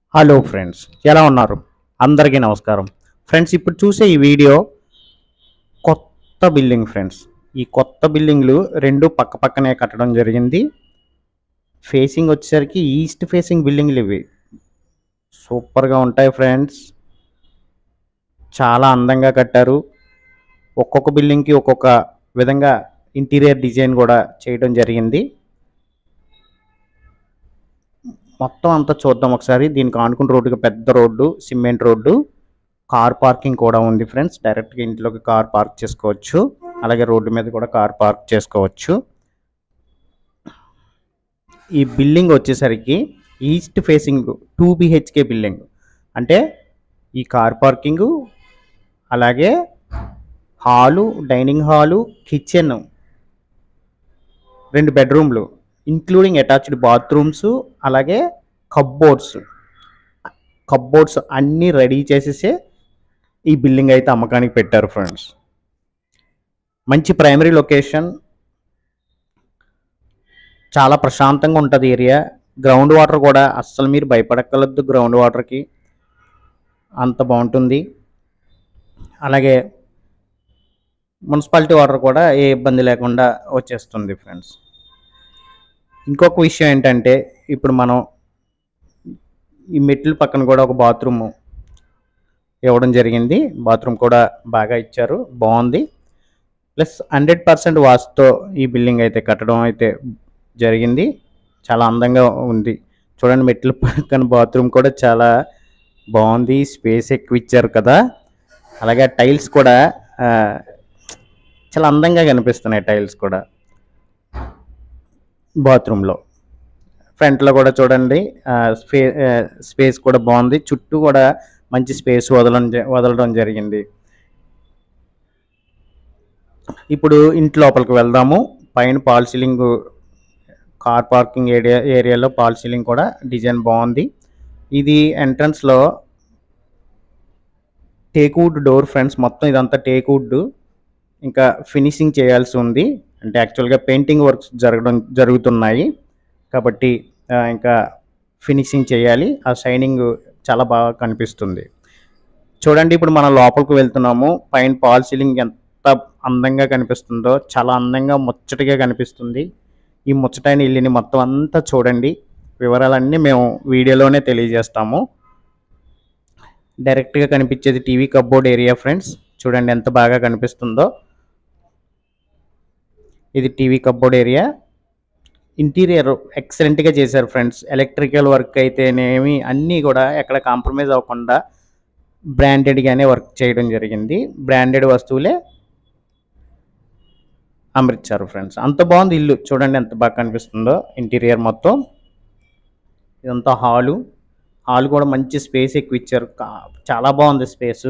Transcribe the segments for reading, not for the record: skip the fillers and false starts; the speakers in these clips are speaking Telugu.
హలో ఫ్రెండ్స్, ఎలా ఉన్నారు? అందరికీ నమస్కారం. ఫ్రెండ్స్, ఇప్పుడు చూసే ఈ వీడియో కొత్త బిల్డింగ్ ఫ్రెండ్స్. ఈ కొత్త బిల్డింగ్లు రెండు పక్క పక్కనే కట్టడం జరిగింది. ఫేసింగ్ వచ్చేసరికి ఈస్ట్ ఫేసింగ్ బిల్డింగ్లు ఇవి. సూపర్గా ఉంటాయి ఫ్రెండ్స్. చాలా అందంగా కట్టారు. ఒక్కొక్క బిల్డింగ్కి ఒక్కొక్క విధంగా ఇంటీరియర్ డిజైన్ కూడా చేయడం జరిగింది. మొత్తం అంతా చూద్దాం ఒకసారి. దీనికి ఆనుకున్న రోడ్డుకి పెద్ద road, cement road, car parking కూడా ఉంది ఫ్రెండ్స్. డైరెక్ట్గా ఇంట్లోకి కార్ పార్క్ చేసుకోవచ్చు. అలాగే రోడ్డు మీద కూడా కార్ పార్క్ చేసుకోవచ్చు. ఈ బిల్డింగ్ వచ్చేసరికి ఈస్ట్ ఫేసింగ్ 2 BHK బిల్డింగ్. అంటే ఈ కార్ పార్కింగు, అలాగే హాలు, డైనింగ్ హాలు, కిచెన్, 2 బెడ్రూమ్లు ఇంక్లూడింగ్ అటాచ్డ్ బాత్రూమ్స్, అలాగే కబ్బోర్డ్స్ అన్నీ రెడీ చేసేసే ఈ బిల్డింగ్ అయితే అమ్మకానికి పెట్టారు ఫ్రెండ్స్. మంచి ప్రైమరీ లొకేషన్, చాలా ప్రశాంతంగా ఉంటుంది ఏరియా. గ్రౌండ్ వాటర్ కూడా అస్సలు మీరు భయపడక్కర్లేదు. గ్రౌండ్ వాటర్కి అంత బాగుంటుంది. అలాగే మున్సిపాలిటీ వాటర్ కూడా ఏ ఇబ్బంది లేకుండా వచ్చేస్తుంది ఫ్రెండ్స్. ఇంకొక విషయం ఏంటంటే, ఇప్పుడు మనం ఈ మెట్ల పక్కన కూడా ఒక బాత్రూమ్ ఇవ్వడం జరిగింది. బాత్రూమ్ కూడా బాగా ఇచ్చారు, బాగుంది. ప్లస్ 100% వాస్తుతో ఈ బిల్డింగ్ అయితే కట్టడం అయితే జరిగింది. చాలా అందంగా ఉంది. చూడండి, మెట్ల పక్కన బాత్రూమ్ కూడా చాలా బాగుంది. స్పేస్ ఎక్కువ ఇచ్చారు కదా. అలాగే టైల్స్ కూడా చాలా అందంగా కనిపిస్తున్నాయి. టైల్స్ కూడా బాత్రూంలో ఫ్రంట్లో కూడా చూడండి, స్పేస్ కూడా బాగుంది. చుట్టూ కూడా మంచి స్పేస్ వదలడం జరిగింది. ఇప్పుడు ఇంటి లోపలికి వెళ్దాము. పైన పాల్ సీలింగ్, కార్ పార్కింగ్ ఏరియాలో పాల్ సీలింగ్ కూడా డిజైన్ బాగుంది. ఇది ఎంట్రన్స్లో టేక్వుడ్ డోర్ ఫ్రెండ్స్. మొత్తం ఇదంతా టేక్వుడ్. ఇంకా ఫినిషింగ్ చేయాల్సి ఉంది. అంటే యాక్చువల్గా పెయింటింగ్ వర్క్స్ జరుగుతున్నాయి కాబట్టి ఇంకా ఫినిషింగ్ చేయాలి. ఆ షైనింగ్ చాలా బాగా కనిపిస్తుంది. చూడండి, ఇప్పుడు మనం లోపలికి వెళ్తున్నాము. పైన పాల్ సీలింగ్ ఎంత అందంగా కనిపిస్తుందో, చాలా అందంగా ముచ్చటగా కనిపిస్తుంది. ఈ ముచ్చటైన ఇల్లుని మొత్తం అంతా చూడండి. వివరాలన్నీ మేము వీడియోలోనే తెలియజేస్తాము. డైరెక్ట్గా కనిపించేది టీవీ కప్బోర్డ్ ఏరియా ఫ్రెండ్స్. చూడండి ఎంత బాగా కనిపిస్తుందో. ఇది టీవీ కప్బోర్డ్ ఏరియా. ఇంటీరియర్ ఎక్సలెంట్గా చేశారు ఫ్రెండ్స్. ఎలక్ట్రికల్ వర్క్ అయితేనేమి అన్నీ కూడా ఎక్కడ కాంప్రమైజ్ అవ్వకుండా బ్రాండెడ్గానే వర్క్ చేయడం జరిగింది. బ్రాండెడ్ వస్తువులే అమర్చారు ఫ్రెండ్స్. అంత బాగుంది ఇల్లు. చూడండి ఎంత బాగా కనిపిస్తుందో ఇంటీరియర్ మొత్తం. ఇదంతా హాలు కూడా మంచి స్పేస్ ఎక్కువ ఇచ్చారు. చాలా బాగుంది స్పేస్.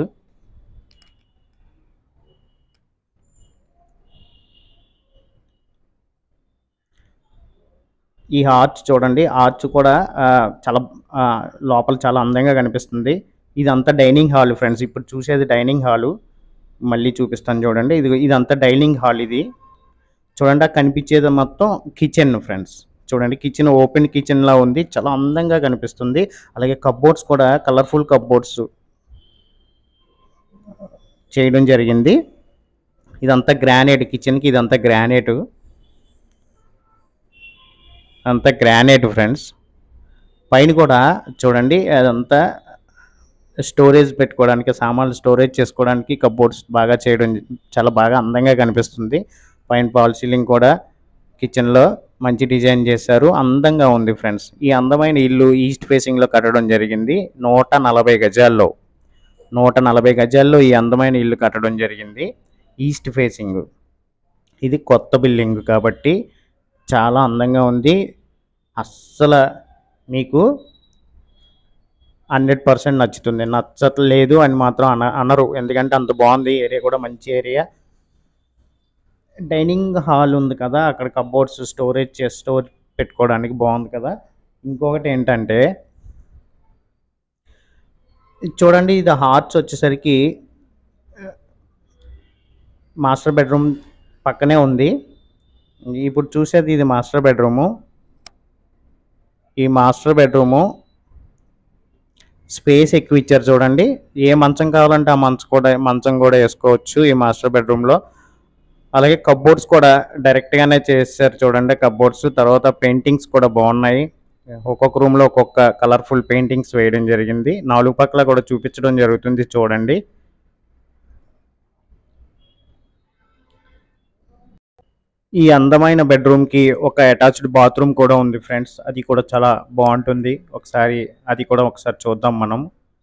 ఈ ఆర్చ్ చూడండి, ఆర్చ్ కూడా చాలా లోపల చాలా అందంగా కనిపిస్తుంది. ఇదంతా డైనింగ్ హాల్ ఫ్రెండ్స్. ఇప్పుడు చూసేది డైనింగ్ హాలు. మళ్ళీ చూపిస్తాను చూడండి. ఇదంతా డైనింగ్ హాల్. ఇది చూడండి, కనిపించేది మొత్తం కిచెన్ ఫ్రెండ్స్. చూడండి, కిచెన్ ఓపెన్ కిచెన్ లా ఉంది. చాలా అందంగా కనిపిస్తుంది. అలాగే కప్బోర్డ్స్ కూడా కలర్ఫుల్ కప్బోర్డ్స్ చేయడం జరిగింది. ఇదంతా గ్రానైట్. కిచెన్కి ఇదంతా గ్రానైట్ ఫ్రెండ్స్. పైన కూడా చూడండి, అదంతా స్టోరేజ్ పెట్టుకోవడానికి, సామాన్లు స్టోరేజ్ చేసుకోవడానికి కప్బోర్డ్స్ బాగా చేయడం చాలా బాగా అందంగా కనిపిస్తుంది. పైన పాల్ సీలింగ్ కూడా కిచెన్లో మంచి డిజైన్ చేశారు. అందంగా ఉంది ఫ్రెండ్స్. ఈ అందమైన ఇల్లు ఈస్ట్ ఫేసింగ్లో కట్టడం జరిగింది. 140 గజాల్లో 140 గజాల్లో ఈ అందమైన ఇల్లు కట్టడం జరిగింది. East facing. ఇది కొత్త బిల్డింగ్ కాబట్టి చాలా అందంగా ఉంది. అస్సలు మీకు 100% నచ్చుతుంది. నచ్చట్లేదు అని మాత్రం అనరు. ఎందుకంటే అంత బాగుంది. ఏరియా కూడా మంచి ఏరియా. డైనింగ్ హాల్ ఉంది కదా, అక్కడ కప్బోర్డ్స్ స్టోర్ పెట్టుకోవడానికి బాగుంది కదా. ఇంకొకటి ఏంటంటే చూడండి, ఇది హార్చ్ వచ్చేసరికి మాస్టర్ బెడ్రూమ్ పక్కనే ఉంది. ఇప్పుడు చూసేది ఇది మాస్టర్ బెడ్రూము. ఈ మాస్టర్ బెడ్రూము స్పేస్ ఎక్కువ ఇచ్చారు చూడండి. ఏ మంచం కావాలంటే ఆ మంచం కూడా వేసుకోవచ్చు ఈ మాస్టర్ బెడ్రూమ్లో. అలాగే కప్బోర్డ్స్ కూడా డైరెక్ట్గానే చేశారు చూడండి కప్బోర్డ్స్. తర్వాత పెయింటింగ్స్ కూడా బాగున్నాయి. ఒక్కొక్క రూమ్లో ఒక్కొక్క కలర్ఫుల్ పెయింటింగ్స్ వేయడం జరిగింది. 4 పక్కల కూడా చూపించడం జరుగుతుంది చూడండి. ఈ అందమైన బెడ్రూమ్కి ఒక అటాచ్డ్ బాత్రూమ్ కూడా ఉంది ఫ్రెండ్స్. అది కూడా చాలా బాగుంటుంది. అది కూడా ఒకసారి చూద్దాం మనం.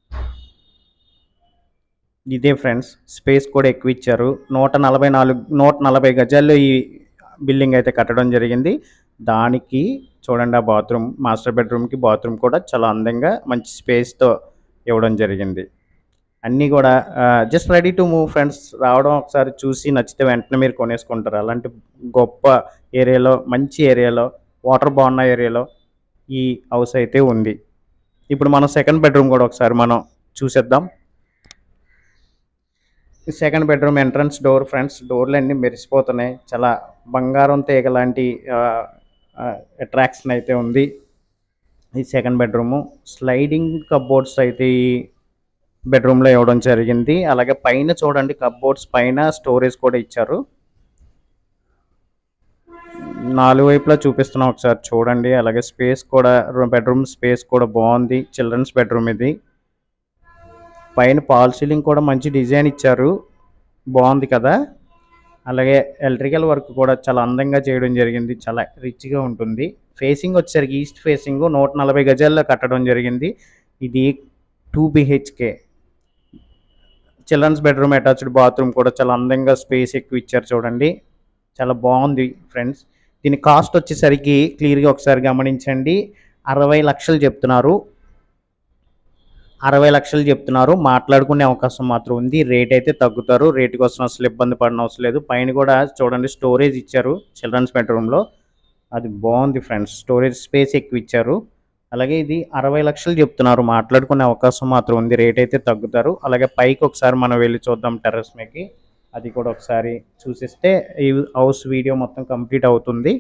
ఇదే ఫ్రెండ్స్, స్పేస్ కూడా ఎక్కువ ఇచ్చారు. 140 గజాల్లో ఈ బిల్డింగ్ అయితే కట్టడం జరిగింది. దానికి చూడండి ఆ బాత్రూమ్, మాస్టర్ బెడ్రూమ్కి బాత్రూమ్ కూడా చాలా అందంగా మంచి స్పేస్తో ఇవ్వడం జరిగింది. అన్నీ కూడా just ready to move friends. రావడం ఒకసారి చూసి నచ్చితే వెంటనే మీరు కొనేసుకుంటారు. అలాంటి గొప్ప ఏరియాలో, మంచి ఏరియాలో, వాటర్ బాగున్న ఏరియాలో ఈ హౌస్ అయితే ఉంది. ఇప్పుడు మనం సెకండ్ బెడ్రూమ్ కూడా ఒకసారి మనం చూసేద్దాం. ఈ second bedroom entrance door friends. డోర్లు అన్నీ మెరిసిపోతున్నాయి. చాలా బంగారం తీగ లాంటి అట్రాక్షన్ అయితే ఉంది ఈ సెకండ్ బెడ్రూము. స్లైడింగ్ కప్బోర్డ్స్ అయితే ఈ బెడ్రూమ్లో ఇవ్వడం జరిగింది. అలాగే పైన చూడండి కప్బోర్డ్స్ పైన స్టోరేజ్ కూడా ఇచ్చారు. 4 వైపులా చూపిస్తున్నాం ఒకసారి చూడండి. అలాగే స్పేస్ కూడా, బెడ్రూమ్ స్పేస్ కూడా బాగుంది. చిల్డ్రన్స్ బెడ్రూమ్ ఇది. పైన పాల్ సీలింగ్ కూడా మంచి డిజైన్ ఇచ్చారు, బాగుంది కదా. అలాగే ఎలక్ట్రికల్ వర్క్ కూడా చాలా అందంగా చేయడం జరిగింది, చాలా రిచ్గా ఉంటుంది. ఫేసింగ్ వచ్చేసరికి ఈస్ట్ ఫేసింగ్ 140 గజాల్లో కట్టడం జరిగింది. ఇది 2 BHK. Children's bedroom attached bathroom కూడా చాలా అందంగా స్పేస్ ఎక్కువ ఇచ్చారు చూడండి, చాలా బాగుంది ఫ్రెండ్స్. దీని కాస్ట్ వచ్చేసరికి క్లియర్గా ఒకసారి గమనించండి. 60 లక్షలు చెప్తున్నారు. 60 లక్షలు చెప్తున్నారు. మాట్లాడుకునే అవకాశం మాత్రం ఉంది. రేట్ అయితే తగ్గుతారు. రేటు కోసం అసలు ఇబ్బంది పడిన అవసరం లేదు. పైన కూడా చూడండి స్టోరేజ్ ఇచ్చారు చిల్డ్రన్స్ బెడ్రూమ్లో, అది బాగుంది ఫ్రెండ్స్. స్టోరేజ్ స్పేస్ ఎక్కువ ఇచ్చారు. అలాగే ఇది 60 లక్షలు చెప్తున్నారు. మాట్లాడుకునే అవకాశం మాత్రం ఉంది. రేట్ అయితే తగ్గుతారు. అలాగే పైకి ఒకసారి మనం వెళ్ళి చూద్దాం టెర్రస్ మీదకి. అది కూడా ఒకసారి చూసిస్తే ఈ హౌస్ వీడియో మొత్తం కంప్లీట్ అవుతుంది.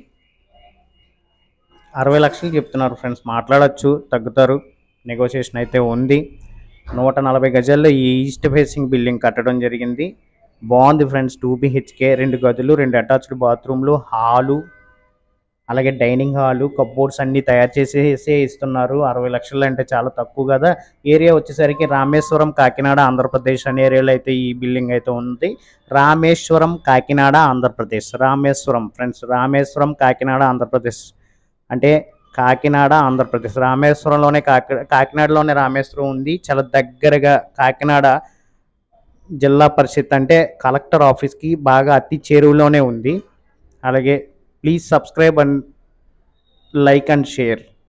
60 లక్షలు చెప్తున్నారు ఫ్రెండ్స్. మాట్లాడచ్చు, తగ్గుతారు. నెగోషియేషన్ అయితే ఉంది. 140 గజాల్లో ఈ ఈస్ట్ ఫేసింగ్ బిల్డింగ్ కట్టడం జరిగింది. బాగుంది ఫ్రెండ్స్. 2 BHK, 2 గదులు, 2 అటాచ్డ్ బాత్రూమ్లు, హాలు, అలాగే డైనింగ్ హాలు, కప్బోర్డ్స్ అన్నీ తయారు చేసేసే ఇస్తున్నారు. 60 లక్షలు అంటే చాలా తక్కువ కదా. ఏరియా వచ్చేసరికి రామేశ్వరం, కాకినాడ, ఆంధ్రప్రదేశ్ అనే ఏరియాలో అయితే ఈ బిల్డింగ్ అయితే ఉంది. రామేశ్వరం, కాకినాడ, ఆంధ్రప్రదేశ్. రామేశ్వరం ఫ్రెండ్స్, రామేశ్వరం, కాకినాడ, ఆంధ్రప్రదేశ్. అంటే కాకినాడ, ఆంధ్రప్రదేశ్. రామేశ్వరంలోనే కాకినాడలోనే రామేశ్వరం ఉంది. చాలా దగ్గరగా కాకినాడ జిల్లా పరిషత్ అంటే కలెక్టర్ ఆఫీస్కి బాగా అతి చేరువలోనే ఉంది. అలాగే please subscribe and like and share.